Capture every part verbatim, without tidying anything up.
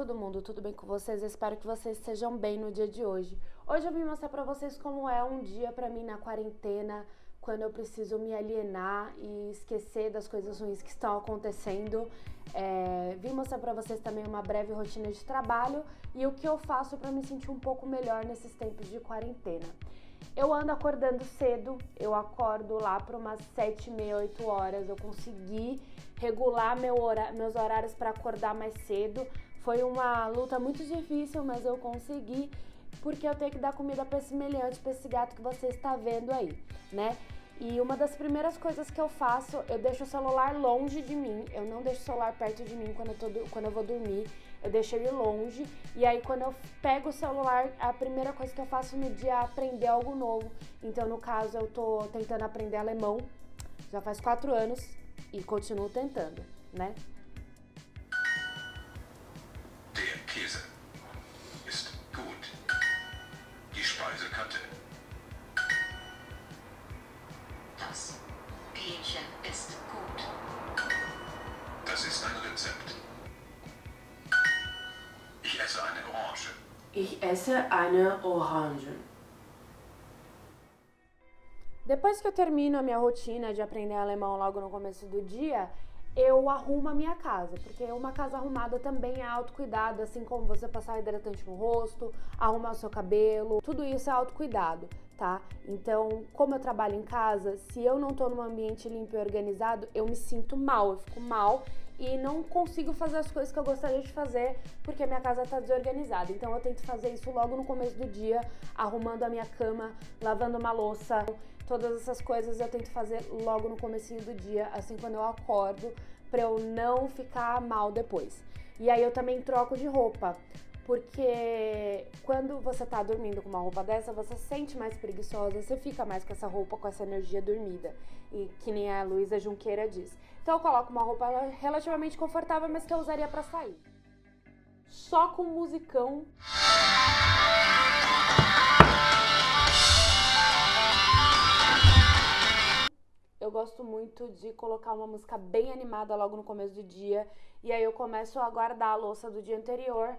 todo mundo, tudo bem com vocês? Eu espero que vocês estejam bem no dia de hoje. Hoje eu vim mostrar pra vocês como é um dia pra mim na quarentena, quando eu preciso me alienar e esquecer das coisas ruins que estão acontecendo. É, vim mostrar pra vocês também uma breve rotina de trabalho e o que eu faço pra me sentir um pouco melhor nesses tempos de quarentena. Eu ando acordando cedo, eu acordo lá por umas sete e meia, oito horas, eu consegui regular meu hora, meus horários para acordar mais cedo. Foi uma luta muito difícil, mas eu consegui, porque eu tenho que dar comida para esse meliante, para esse gato que você está vendo aí, né? E uma das primeiras coisas que eu faço, eu deixo o celular longe de mim, eu não deixo o celular perto de mim quando eu, tô, quando eu vou dormir, eu deixo ele longe, e aí quando eu pego o celular, a primeira coisa que eu faço no dia é aprender algo novo. Então, no caso, eu tô tentando aprender alemão, já faz quatro anos, e continuo tentando, né? Der Käse ist gut. Die Speisekarte. Das Hähnchen ist gut. Das ist ein Rezept. Ich esse eine Orange. Ich esse eine Orange. Depois que eu termino a minha rotina de aprender alemão logo no começo do dia, eu arrumo a minha casa, porque uma casa arrumada também é autocuidado, assim como você passar hidratante no rosto, arrumar o seu cabelo, tudo isso é autocuidado, tá? Então, como eu trabalho em casa, se eu não tô num ambiente limpo e organizado, eu me sinto mal, eu fico mal e não consigo fazer as coisas que eu gostaria de fazer porque a minha casa tá desorganizada. Então eu tento fazer isso logo no começo do dia, arrumando a minha cama, lavando uma louça. Todas essas coisas eu tento fazer logo no comecinho do dia, assim quando eu acordo, pra eu não ficar mal depois. E aí eu também troco de roupa, porque quando você tá dormindo com uma roupa dessa, você se sente mais preguiçosa, você fica mais com essa roupa, com essa energia dormida. E que nem a Luísa Junqueira diz. Então eu coloco uma roupa relativamente confortável, mas que eu usaria pra sair. Só com musicão. Eu gosto muito de colocar uma música bem animada logo no começo do dia. E aí eu começo a guardar a louça do dia anterior.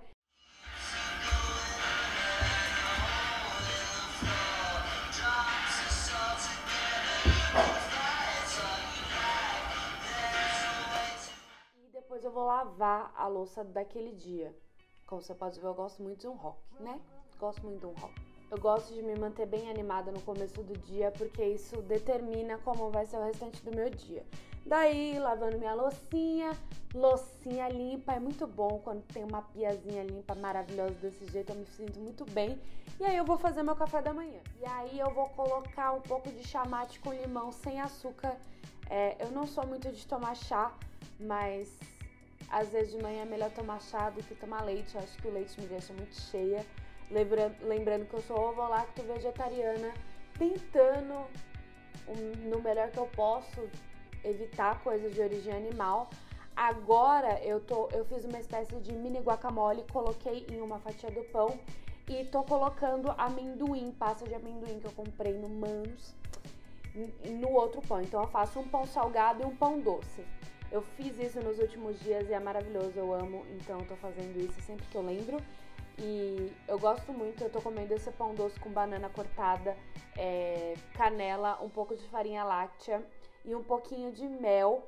E depois eu vou lavar a louça daquele dia. Como você pode ver, eu gosto muito de um rock, né? Gosto muito de um rock. Eu gosto de me manter bem animada no começo do dia, porque isso determina como vai ser o restante do meu dia. Daí, lavando minha loucinha, loucinha limpa, é muito bom quando tem uma piazinha limpa, maravilhosa desse jeito, eu me sinto muito bem. E aí eu vou fazer meu café da manhã. E aí eu vou colocar um pouco de chamate com limão sem açúcar. É, eu não sou muito de tomar chá, mas às vezes de manhã é melhor tomar chá do que tomar leite. Eu acho que o leite me deixa muito cheia. Lembrando, lembrando que eu sou ovo-lacto vegetariana, tentando, um, no melhor que eu posso, evitar coisas de origem animal. Agora eu, tô, eu fiz uma espécie de mini guacamole, coloquei em uma fatia do pão e tô colocando amendoim, pasta de amendoim que eu comprei no Manos, no outro pão. Então eu faço um pão salgado e um pão doce. Eu fiz isso nos últimos dias e é maravilhoso, eu amo, então eu tô fazendo isso sempre que eu lembro. E eu gosto muito, eu tô comendo esse pão doce com banana cortada, é, canela, um pouco de farinha láctea e um pouquinho de mel,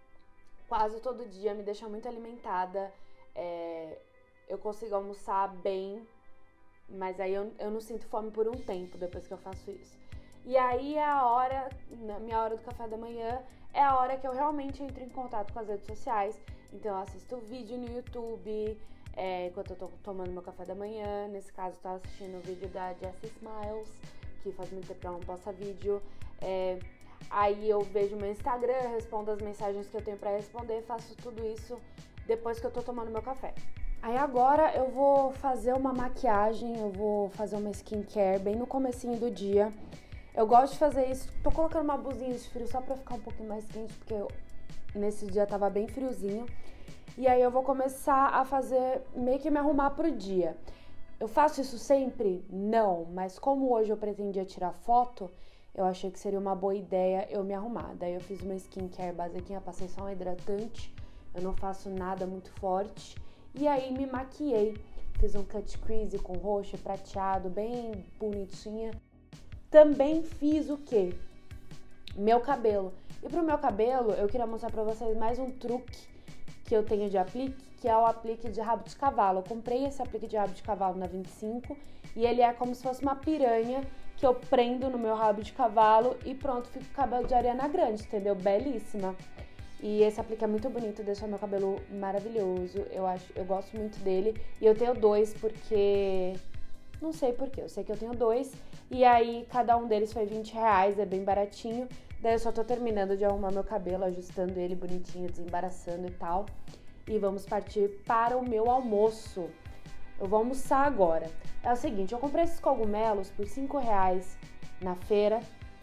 quase todo dia, me deixa muito alimentada. É, eu consigo almoçar bem, mas aí eu, eu não sinto fome por um tempo depois que eu faço isso. E aí é a hora, na minha hora do café da manhã, é a hora que eu realmente entro em contato com as redes sociais. Então eu assisto vídeo no YouTube, É, enquanto eu tô tomando meu café da manhã. Nesse caso, eu tava assistindo o vídeo da Jessie Smiles, que faz muito tempo que ela não posta vídeo. É, aí eu vejo meu Instagram, respondo as mensagens que eu tenho pra responder, faço tudo isso depois que eu tô tomando meu café. Aí agora eu vou fazer uma maquiagem, eu vou fazer uma skincare bem no comecinho do dia. Eu gosto de fazer isso, tô colocando uma blusinha de frio só pra ficar um pouquinho mais quente, porque eu, nesse dia tava bem friozinho. E aí eu vou começar a fazer, meio que me arrumar pro dia. Eu faço isso sempre? Não, mas como hoje eu pretendia tirar foto, eu achei que seria uma boa ideia eu me arrumar. Daí eu fiz uma skincare basiquinha, passei só um hidratante, eu não faço nada muito forte. E aí me maquiei, fiz um cut crease com roxo e prateado, bem bonitinha. Também fiz o quê? Meu cabelo. E pro meu cabelo, eu queria mostrar pra vocês mais um truque que eu tenho de aplique, que é o aplique de rabo de cavalo. Eu comprei esse aplique de rabo de cavalo na vinte e cinco e ele é como se fosse uma piranha que eu prendo no meu rabo de cavalo e pronto, fica o cabelo de Ariana Grande, entendeu? Belíssima. E esse aplique é muito bonito, deixa meu cabelo maravilhoso. Eu acho, eu gosto muito dele. E eu tenho dois porque... Não sei porquê, eu sei que eu tenho dois. E aí, cada um deles foi vinte reais, é bem baratinho. Daí eu só tô terminando de arrumar meu cabelo, ajustando ele bonitinho, desembaraçando e tal. E vamos partir para o meu almoço. Eu vou almoçar agora. É o seguinte, eu comprei esses cogumelos por cinco reais na feira.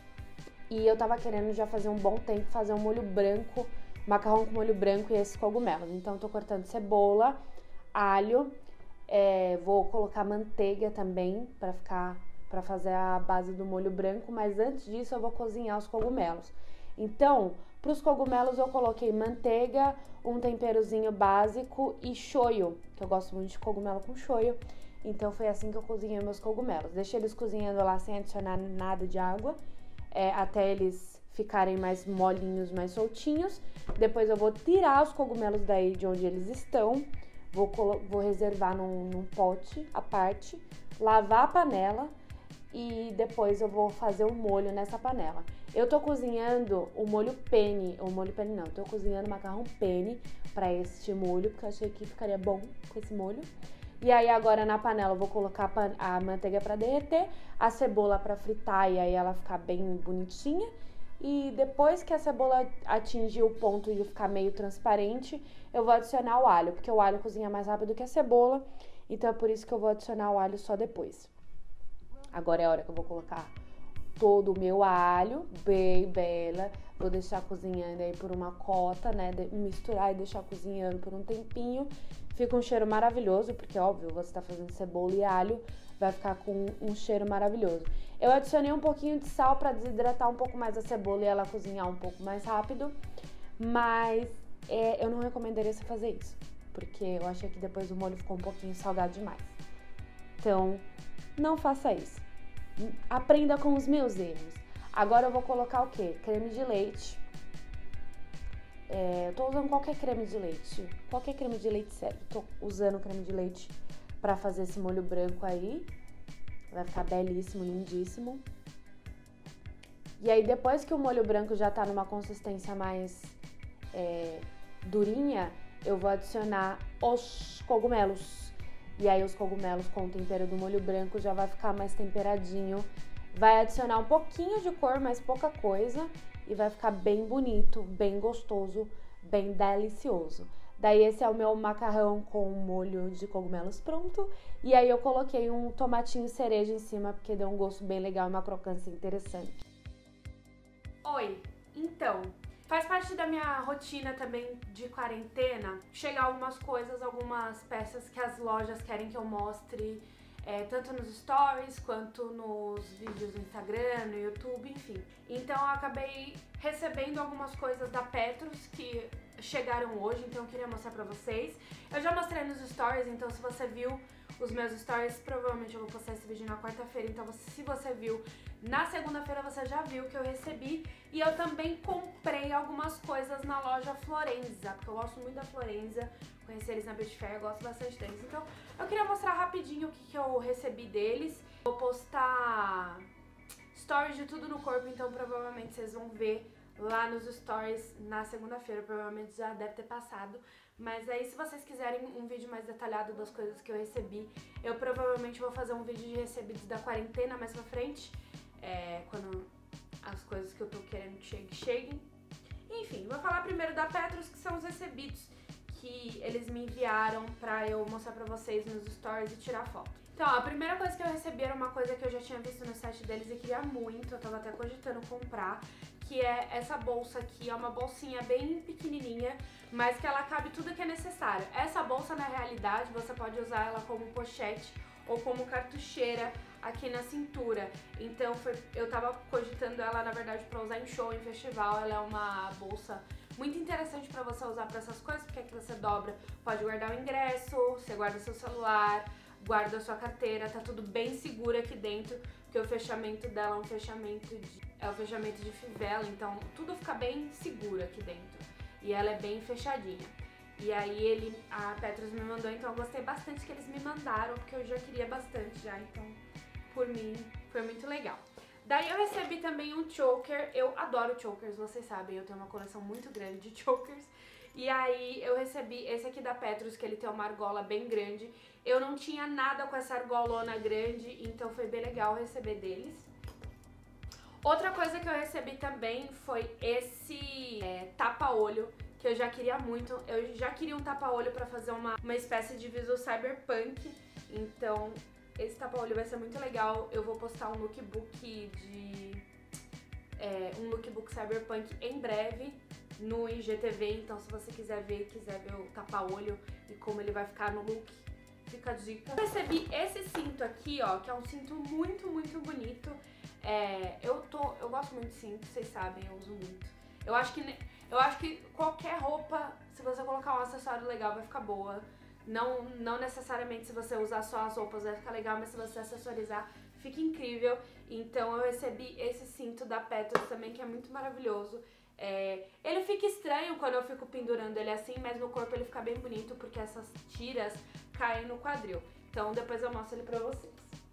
E eu tava querendo já fazer um bom tempo, fazer um molho branco, macarrão com molho branco e esses cogumelos. Então eu tô cortando cebola, alho, é, vou colocar manteiga também pra ficar... para fazer a base do molho branco, mas antes disso eu vou cozinhar os cogumelos. Então, para os cogumelos eu coloquei manteiga, um temperozinho básico e shoyu, que eu gosto muito de cogumelo com shoyu. Então foi assim que eu cozinhei meus cogumelos. Deixei eles cozinhando lá sem adicionar nada de água, é, até eles ficarem mais molinhos, mais soltinhos. Depois eu vou tirar os cogumelos daí de onde eles estão, vou, vou reservar num, num pote à parte, lavar a panela, e depois eu vou fazer o molho nessa panela. Eu tô cozinhando o molho penne, o molho penne não, tô cozinhando macarrão penne pra este molho, porque eu achei que ficaria bom com esse molho. E aí agora na panela eu vou colocar a manteiga pra derreter, a cebola pra fritar e aí ela ficar bem bonitinha. E depois que a cebola atingir o ponto de ficar meio transparente, eu vou adicionar o alho, porque o alho cozinha mais rápido que a cebola, então é por isso que eu vou adicionar o alho só depois. Agora é a hora que eu vou colocar todo o meu alho, bem bela. Vou deixar cozinhando aí por uma cota, né? Misturar e deixar cozinhando por um tempinho. Fica um cheiro maravilhoso, porque óbvio, você tá fazendo cebola e alho, vai ficar com um cheiro maravilhoso. Eu adicionei um pouquinho de sal pra desidratar um pouco mais a cebola e ela cozinhar um pouco mais rápido. Mas é, eu não recomendaria você fazer isso, porque eu achei que depois o molho ficou um pouquinho salgado demais. Então... não faça isso. Aprenda com os meus erros. Agora eu vou colocar o quê? Creme de leite. É, eu tô usando qualquer creme de leite. Qualquer creme de leite sério. Tô usando creme de leite pra fazer esse molho branco aí. Vai ficar belíssimo, lindíssimo. E aí depois que o molho branco já tá numa consistência mais é, durinha, eu vou adicionar os cogumelos. E aí os cogumelos com o tempero do molho branco já vai ficar mais temperadinho. Vai adicionar um pouquinho de cor, mas pouca coisa. E vai ficar bem bonito, bem gostoso, bem delicioso. Daí esse é o meu macarrão com molho de cogumelos pronto. E aí eu coloquei um tomatinho cereja em cima, porque deu um gosto bem legal e uma crocância interessante. Oi, então... faz parte da minha rotina também de quarentena chegar algumas coisas, algumas peças que as lojas querem que eu mostre, é, tanto nos stories quanto nos vídeos do Instagram, no YouTube, enfim. Então eu acabei recebendo algumas coisas da Petrus que chegaram hoje, então eu queria mostrar pra vocês. Eu já mostrei nos stories, então se você viu os meus stories, provavelmente eu vou postar esse vídeo na quarta-feira, então se você viu na segunda-feira, você já viu que eu recebi. E eu também comprei algumas coisas na loja Florenza, porque eu gosto muito da Florenza, conheci eles na Beauty Fair, eu gosto bastante deles. Então eu queria mostrar rapidinho o que, que eu recebi deles. Vou postar stories de tudo no corpo, então provavelmente vocês vão ver lá nos stories na segunda-feira, provavelmente já deve ter passado. Mas aí se vocês quiserem um vídeo mais detalhado das coisas que eu recebi, eu provavelmente vou fazer um vídeo de recebidos da quarentena mais pra frente, é, quando as coisas que eu tô querendo que cheguem, cheguem. Enfim, vou falar primeiro da Petrus, que são os recebidos que eles me enviaram pra eu mostrar pra vocês nos stories e tirar foto. Então, ó, a primeira coisa que eu recebi era uma coisa que eu já tinha visto no site deles e queria muito, eu tava até cogitando comprar, que é essa bolsa aqui, é uma bolsinha bem pequenininha, mas que ela cabe tudo que é necessário. Essa bolsa, na realidade, você pode usar ela como pochete ou como cartucheira aqui na cintura. Então, foi, eu tava cogitando ela, na verdade, pra usar em show, em festival. Ela é uma bolsa muito interessante pra você usar pra essas coisas, porque aqui você dobra, pode guardar o ingresso, você guarda seu celular, guarda a sua carteira, tá tudo bem seguro aqui dentro, porque o fechamento dela é um fechamento de, é um fechamento de fivela, então tudo fica bem seguro aqui dentro. E ela é bem fechadinha. E aí ele, a Petrus me mandou, então eu gostei bastante que eles me mandaram, porque eu já queria bastante já, então por mim foi muito legal. Daí eu recebi também um choker, eu adoro chokers, vocês sabem, eu tenho uma coleção muito grande de chokers. E aí eu recebi esse aqui da Petrus, que ele tem uma argola bem grande. Eu não tinha nada com essa argolona grande, então foi bem legal receber deles. Outra coisa que eu recebi também foi esse é, tapa-olho, que eu já queria muito. Eu já queria um tapa-olho pra fazer uma, uma espécie de visual cyberpunk. Então, esse tapa-olho vai ser muito legal. Eu vou postar um lookbook de... É, um lookbook cyberpunk em breve no I G T V. Então, se você quiser ver, quiser ver o tapa-olho e como ele vai ficar no look, fica a dica. Eu recebi esse cinto aqui, ó, que é um cinto muito, muito bonito. É, eu, tô, eu gosto muito de cinto, vocês sabem, eu uso muito. Eu acho que... Eu acho que qualquer roupa, se você colocar um acessório legal, vai ficar boa. Não, não necessariamente se você usar só as roupas vai ficar legal, mas se você acessorizar, fica incrível. Então eu recebi esse cinto da Petrus também, que é muito maravilhoso. É, ele fica estranho quando eu fico pendurando ele assim, mas no corpo ele fica bem bonito, porque essas tiras caem no quadril. Então depois eu mostro ele pra vocês.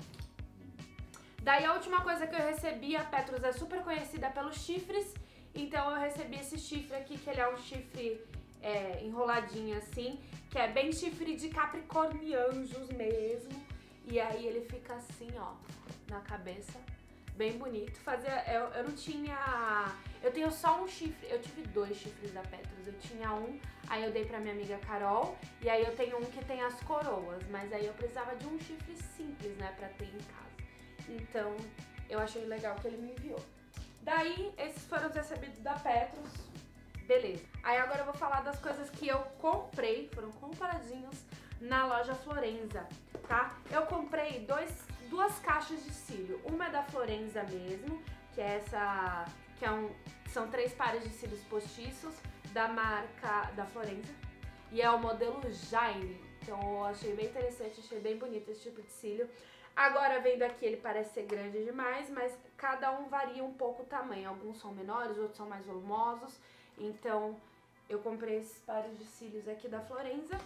Daí a última coisa que eu recebi, a Petrus é super conhecida pelos chifres. Então eu recebi esse chifre aqui, que ele é um chifre é, enroladinho assim, que é bem chifre de capricornianjos mesmo. E aí ele fica assim, ó, na cabeça, bem bonito. Fazia, eu, eu não tinha... Eu tenho só um chifre, eu tive dois chifres da Petrus. Eu tinha um, aí eu dei pra minha amiga Carol, e aí eu tenho um que tem as coroas. Mas aí eu precisava de um chifre simples, né, pra ter em casa. Então eu achei legal que ele me enviou. Daí, esses foram os recebidos da Petrus. Beleza. Aí agora eu vou falar das coisas que eu comprei, foram compradinhos na loja Florenza, tá? Eu comprei dois, duas caixas de cílio. Uma é da Florenza mesmo, que é essa... que é um, são três pares de cílios postiços da marca da Florenza. E é o modelo Jaime. Então eu achei bem interessante, achei bem bonito esse tipo de cílio. Agora, vendo aqui, ele parece ser grande demais, mas cada um varia um pouco o tamanho. Alguns são menores, outros são mais volumosos. Então, eu comprei esses pares de cílios aqui da Florenza.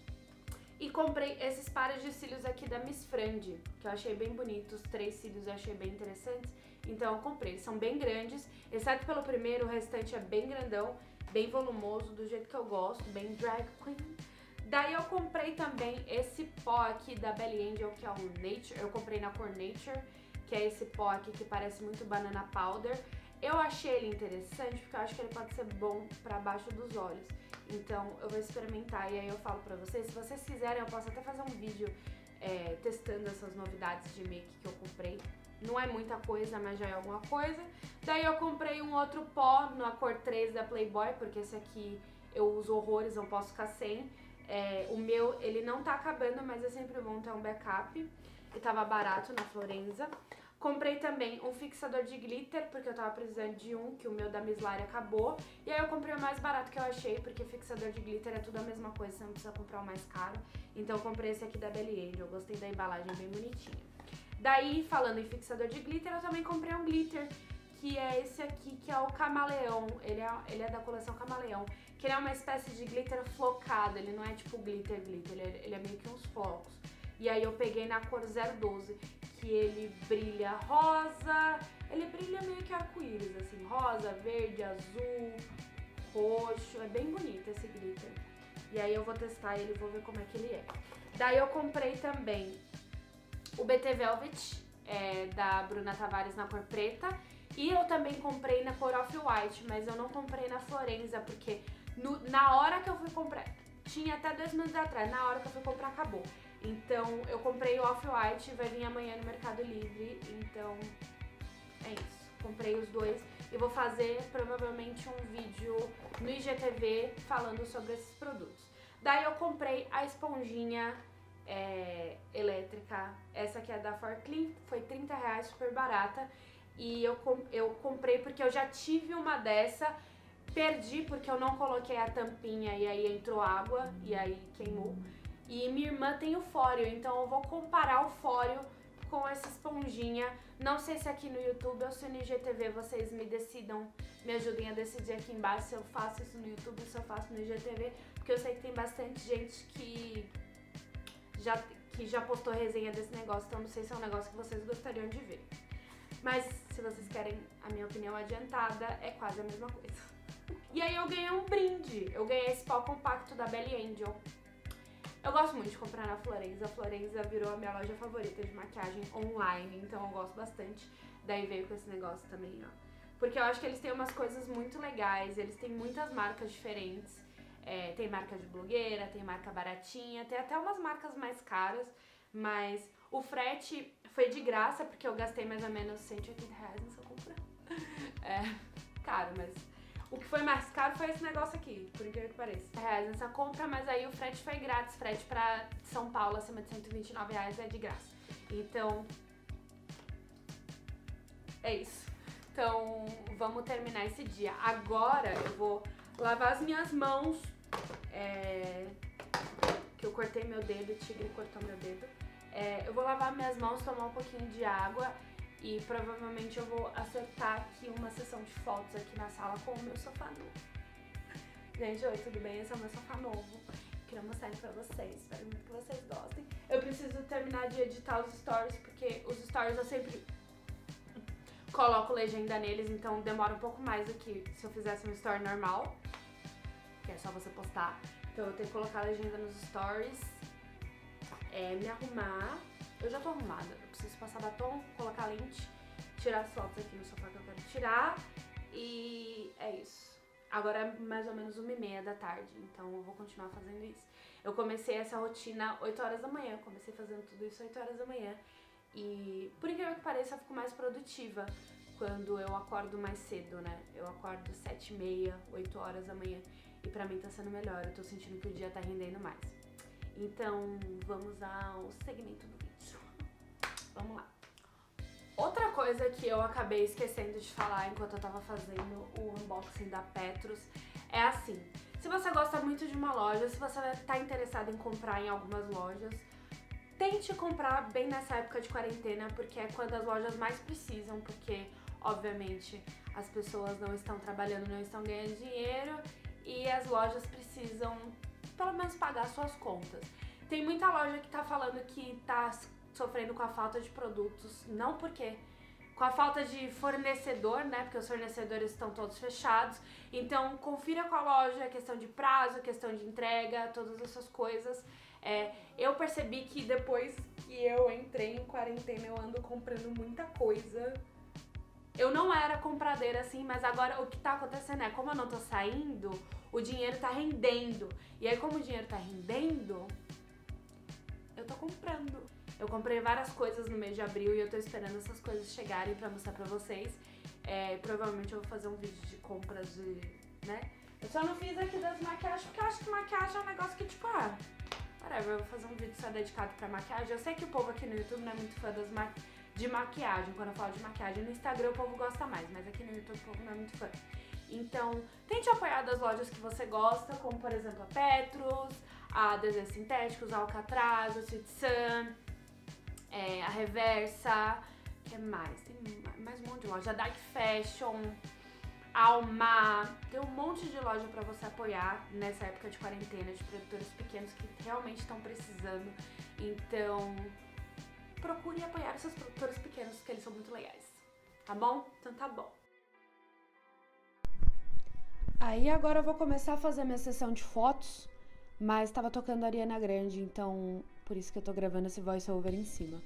E comprei esses pares de cílios aqui da Miss Frandi, que eu achei bem bonitos. Três cílios eu achei bem interessantes. Então, eu comprei. Eles são bem grandes, exceto pelo primeiro, o restante é bem grandão, bem volumoso, do jeito que eu gosto, bem drag queen. Daí eu comprei também esse pó aqui da Belly Angel, que é o Nature. Eu comprei na cor Nature, que é esse pó aqui que parece muito banana powder. Eu achei ele interessante porque eu acho que ele pode ser bom pra baixo dos olhos. Então eu vou experimentar e aí eu falo pra vocês. Se vocês quiserem, eu posso até fazer um vídeo é, testando essas novidades de make que eu comprei. Não é muita coisa, mas já é alguma coisa. Daí eu comprei um outro pó na cor três da Playboy, porque esse aqui eu uso horrores, não posso ficar sem. É, o meu, ele não tá acabando, mas é sempre bom ter um backup. E tava barato na Florenza. Comprei também um fixador de glitter, porque eu tava precisando de um, que o meu da Miss Lari acabou. E aí eu comprei o mais barato que eu achei, porque fixador de glitter é tudo a mesma coisa, você não precisa comprar o mais caro. Então eu comprei esse aqui da Belly Angel, eu gostei da embalagem, bem bonitinha. Daí, falando em fixador de glitter, eu também comprei um glitter, que é esse aqui, que é o Camaleão. Ele é, ele é da coleção Camaleão, que ele é uma espécie de glitter flocado, ele não é tipo glitter, glitter, ele é, ele é meio que uns flocos. E aí eu peguei na cor zero doze, que ele brilha rosa, ele brilha meio que arco-íris, assim, rosa, verde, azul, roxo, é bem bonito esse glitter. E aí eu vou testar ele e vou ver como é que ele é. Daí eu comprei também o B T Velvet, é, da Bruna Tavares na cor preta. E eu também comprei na cor Off-White, mas eu não comprei na Florenza, porque no, na hora que eu fui comprar, tinha até dois minutos atrás, na hora que eu fui comprar acabou. Então eu comprei o Off-White, vai vir amanhã no Mercado Livre, então é isso. Comprei os dois e vou fazer provavelmente um vídeo no I G T V falando sobre esses produtos. Daí eu comprei a esponjinha é, elétrica, essa aqui é da Forcliffe, foi trinta reais, super barata. E eu, eu comprei porque eu já tive uma dessa perdi porque eu não coloquei a tampinha e aí entrou água e aí queimou. E minha irmã tem o fóreo, então eu vou comparar o fóreo com essa esponjinha. Não sei se aqui no YouTube ou se no I G T V vocês me decidam, me ajudem a decidir aqui embaixo se eu faço isso no YouTube ou se eu faço no I G T V, porque eu sei que tem bastante gente que já, que já postou resenha desse negócio, então não sei se é um negócio que vocês gostariam de ver. Mas se vocês querem a minha opinião adiantada, é quase a mesma coisa. E aí eu ganhei um brinde, eu ganhei esse pó compacto da Belly Angel. Eu gosto muito de comprar na Florenza, a Florenza virou a minha loja favorita de maquiagem online, então eu gosto bastante. Daí veio com esse negócio também, ó. Porque eu acho que eles têm umas coisas muito legais, eles têm muitas marcas diferentes. É, tem marca de blogueira, tem marca baratinha, tem até umas marcas mais caras, mas o frete foi de graça, porque eu gastei mais ou menos cento e oitenta reais nessa compra. É, caro, mas... O que foi mais caro foi esse negócio aqui, por incrível que pareça. Reais nessa compra, mas aí o frete foi grátis. Frete pra São Paulo acima de cento e vinte e nove reais é de graça. Então, é isso. Então, vamos terminar esse dia. Agora eu vou lavar as minhas mãos. É... Que eu cortei meu dedo, o tigre cortou meu dedo. É... Eu vou lavar minhas mãos, tomar um pouquinho de água. E provavelmente eu vou acertar aqui uma sessão de fotos aqui na sala com o meu sofá novo. Gente, oi, tudo bem? Esse é o meu sofá novo. Queria mostrar ele pra vocês, espero muito que vocês gostem. Eu preciso terminar de editar os stories, porque os stories eu sempre coloco legenda neles, então demora um pouco mais do que se eu fizesse um story normal, que é só você postar. Então eu tenho que colocar legenda nos stories, é, me arrumar. Eu já tô arrumada, eu preciso passar batom, colocar lente, tirar as fotos aqui no sofá que eu quero tirar e é isso. Agora é mais ou menos uma e meia da tarde, então eu vou continuar fazendo isso. Eu comecei essa rotina oito horas da manhã, comecei fazendo tudo isso oito horas da manhã e por incrível que pareça eu fico mais produtiva quando eu acordo mais cedo, né? Eu acordo sete e meia, oito horas da manhã e pra mim tá sendo melhor, eu tô sentindo que o dia tá rendendo mais. Então vamos ao segmento do vídeo. Vamos lá. Outra coisa que eu acabei esquecendo de falar enquanto eu tava fazendo o unboxing da Petrus é assim, se você gosta muito de uma loja, se você tá interessado em comprar em algumas lojas, tente comprar bem nessa época de quarentena, porque é quando as lojas mais precisam, porque obviamente as pessoas não estão trabalhando, não estão ganhando dinheiro e as lojas precisam pelo menos pagar suas contas. Tem muita loja que tá falando que tá sofrendo com a falta de produtos, não porque com a falta de fornecedor, né, porque os fornecedores estão todos fechados, então confira com a loja, questão de prazo, questão de entrega, todas essas coisas. É, eu percebi que depois que eu entrei em quarentena eu ando comprando muita coisa. Eu não era compradeira assim, mas agora o que tá acontecendo é, como eu não tô saindo, o dinheiro tá rendendo, e aí como o dinheiro tá rendendo, eu tô comprando. Eu comprei várias coisas no mês de abril e eu tô esperando essas coisas chegarem pra mostrar pra vocês. É, provavelmente eu vou fazer um vídeo de compras de, né? Eu só não fiz aqui das maquiagens, porque eu acho que maquiagem é um negócio que, tipo, ah, whatever, eu vou fazer um vídeo só dedicado pra maquiagem. Eu sei que o povo aqui no YouTube não é muito fã das ma de maquiagem, quando eu falo de maquiagem. No Instagram o povo gosta mais, mas aqui no YouTube o povo não é muito fã. Então, tente apoiar das lojas que você gosta, como, por exemplo, a Petrus, a Desejos Sintéticos, a Alcatraz, a Sweet Sun, É, a Reversa, que mais? Tem mais um monte de loja, a Dark Fashion, Alma, tem um monte de loja pra você apoiar nessa época de quarentena, de produtores pequenos que realmente estão precisando. Então, procure apoiar esses produtores pequenos, que eles são muito legais, tá bom? Então tá bom. Aí agora eu vou começar a fazer minha sessão de fotos, mas tava tocando a Ariana Grande, então por isso que eu tô gravando esse voice over em cima.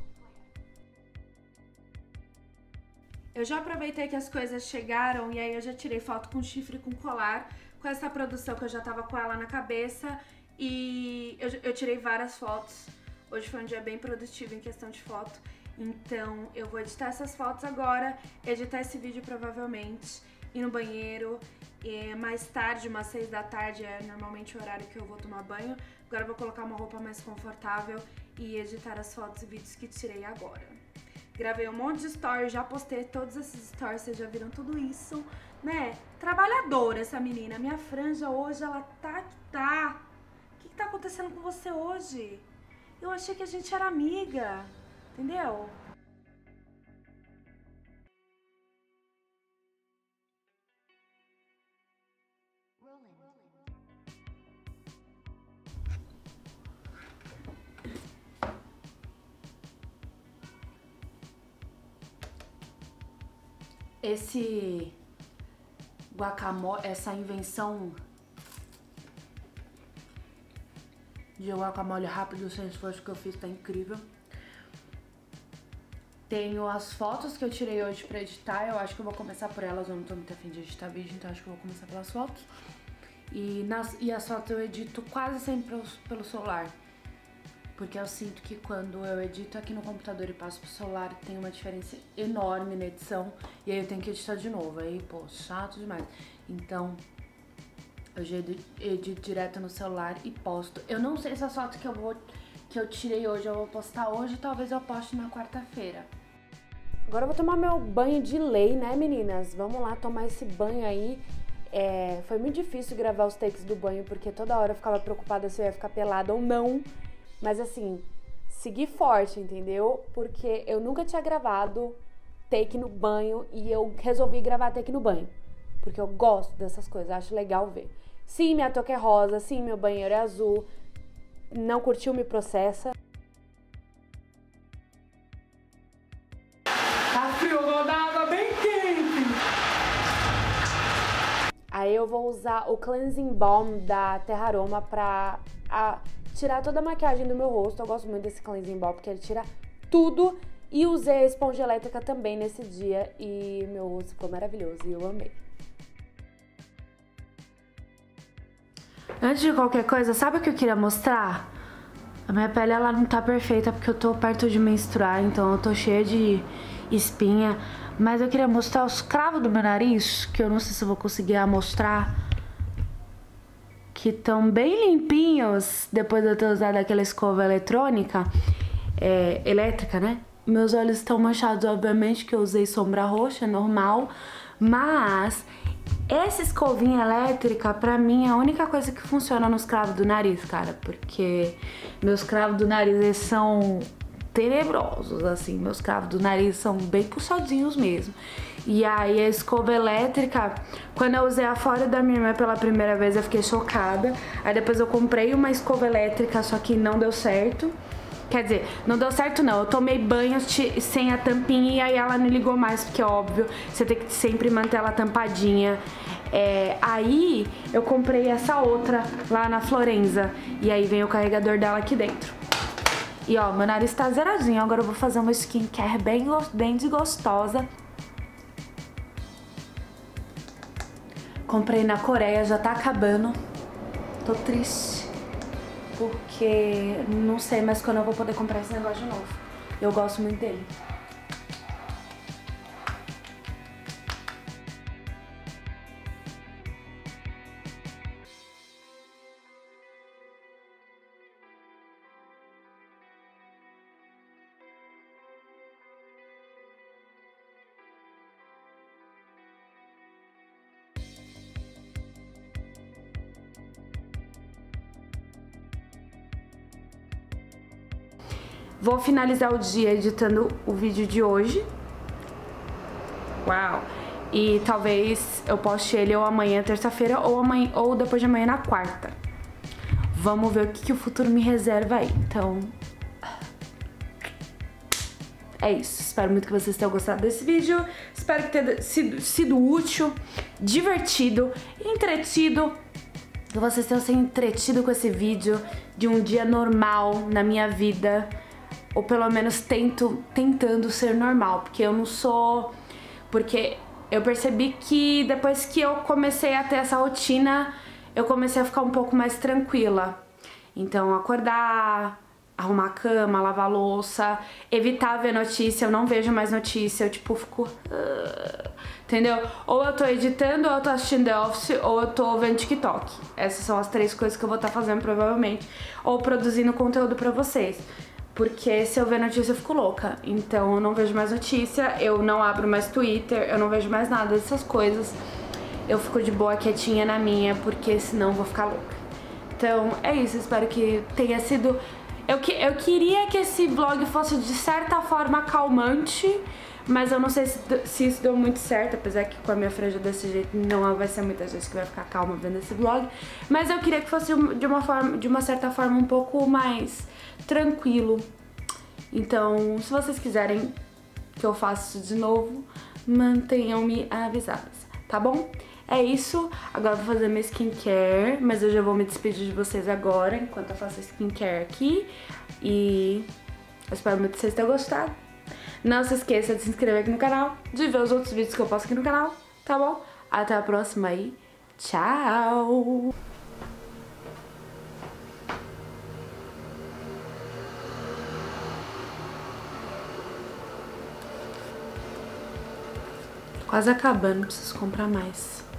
Eu já aproveitei que as coisas chegaram e aí eu já tirei foto com chifre e com colar, com essa produção que eu já tava com ela na cabeça e eu, eu tirei várias fotos. Hoje foi um dia bem produtivo em questão de foto, então eu vou editar essas fotos agora, editar esse vídeo provavelmente, ir no banheiro. E mais tarde, umas seis da tarde, é normalmente o horário que eu vou tomar banho. Agora eu vou colocar uma roupa mais confortável e editar as fotos e vídeos que tirei agora. Gravei um monte de stories, já postei todos esses stories, vocês já viram tudo isso, né? Trabalhadora essa menina. Minha franja hoje, ela tá que tá. O que que tá acontecendo com você hoje? Eu achei que a gente era amiga, entendeu? Esse guacamole, essa invenção de guacamole rápido sem esforço que eu fiz tá incrível. Tenho as fotos que eu tirei hoje pra editar, eu acho que eu vou começar por elas, eu não tô muito afim de editar vídeo, então acho que eu vou começar pelas fotos. E, nas, e as fotos eu edito quase sempre pelo, pelo celular. Porque eu sinto que quando eu edito aqui no computador e passo pro celular, tem uma diferença enorme na edição. E aí eu tenho que editar de novo. Aí, pô, chato demais. Então, eu já edito, edito direto no celular e posto. Eu não sei se as fotos que eu, vou, que eu tirei hoje eu vou postar hoje. Talvez eu poste na quarta-feira. Agora eu vou tomar meu banho de lei, né, meninas? Vamos lá tomar esse banho aí. É, foi muito difícil gravar os takes do banho, porque toda hora eu ficava preocupada se eu ia ficar pelada ou não. Mas assim, segui forte, entendeu? Porque eu nunca tinha gravado take no banho e eu resolvi gravar take no banho. Porque eu gosto dessas coisas, acho legal ver. Sim, minha touca é rosa, sim, meu banheiro é azul. Não curtiu, me processa. Tá frio, vou dar água bem quente. Aí eu vou usar o Cleansing Balm da Terra Aroma pra a, tirar toda a maquiagem do meu rosto. Eu gosto muito desse Cleansing Balm porque ele tira tudo. E usei a esponja elétrica também nesse dia e meu rosto ficou maravilhoso e eu amei. Antes de qualquer coisa, sabe o que eu queria mostrar? A minha pele, ela não tá perfeita porque eu tô perto de menstruar, então eu tô cheia de espinha. Mas eu queria mostrar os cravos do meu nariz, que eu não sei se eu vou conseguir mostrar. Que estão bem limpinhos depois de eu ter usado aquela escova eletrônica, é, elétrica, né? Meus olhos estão manchados, obviamente, que eu usei sombra roxa, normal. Mas essa escovinha elétrica, pra mim, é a única coisa que funciona nos cravos do nariz, cara. Porque meus cravos do nariz, eles são tenebrosos, assim. Meus cravos do nariz são bem puxadinhos mesmo. E aí a escova elétrica, quando eu usei a fora da minha irmã pela primeira vez, eu fiquei chocada. Aí depois eu comprei uma escova elétrica, só que não deu certo. Quer dizer, não deu certo não, eu tomei banho sem a tampinha e aí ela não ligou mais, porque é óbvio, você tem que sempre manter ela tampadinha. É, aí eu comprei essa outra lá na Florenza e aí vem o carregador dela aqui dentro. E ó, meu nariz tá zeradinho, agora eu vou fazer uma skincare bem, bem desgostosa. Comprei na Coreia, já tá acabando, tô triste. Porque não sei mais quando eu vou poder comprar esse negócio de novo. Eu gosto muito dele. Vou finalizar o dia editando o vídeo de hoje. Uau! E talvez eu poste ele ou amanhã, terça-feira, ou amanhã, ou depois de amanhã na quarta. Vamos ver o que, que o futuro me reserva aí. Então, é isso. Espero muito que vocês tenham gostado desse vídeo. Espero que tenha sido, sido útil, divertido, entretido. Que vocês tenham se entretido com esse vídeo de um dia normal na minha vida. Ou pelo menos tento, tentando ser normal, porque eu não sou... Porque eu percebi que depois que eu comecei a ter essa rotina, eu comecei a ficar um pouco mais tranquila. Então, acordar, arrumar a cama, lavar a louça, evitar ver notícia, eu não vejo mais notícia, eu tipo fico... Uh, entendeu? Ou eu tô editando, ou eu tô assistindo The Office, ou eu tô vendo TikTok. Essas são as três coisas que eu vou estar fazendo provavelmente. Ou produzindo conteúdo pra vocês. porque se eu ver notícia eu fico louca. Então eu não vejo mais notícia, eu não abro mais Twitter, eu não vejo mais nada dessas coisas. Eu fico de boa, quietinha na minha, porque senão eu vou ficar louca. Então é isso, espero que tenha sido... Eu, que, eu queria que esse vlog fosse de certa forma calmante, mas eu não sei se, se isso deu muito certo, apesar que com a minha franja desse jeito não vai ser muita gente que vai ficar calma vendo esse vlog. Mas eu queria que fosse de uma, forma, de uma certa forma um pouco mais tranquilo. Então, se vocês quiserem que eu faça isso de novo, mantenham-me avisadas, tá bom? É isso, agora eu vou fazer minha skincare, mas eu já vou me despedir de vocês agora, enquanto eu faço a skincare aqui. E eu espero muito que vocês tenham gostado. Não se esqueça de se inscrever aqui no canal, de ver os outros vídeos que eu posto aqui no canal, tá bom? Até a próxima aí, tchau! Quase acabando, preciso comprar mais.